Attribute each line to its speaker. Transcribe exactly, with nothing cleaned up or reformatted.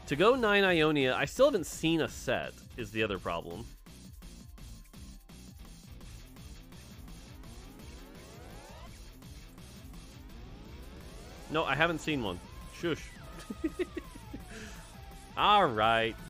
Speaker 1: To go nine Ionia, I still haven't seen a set, is the other problem. No, I haven't seen one. Shush. Alright.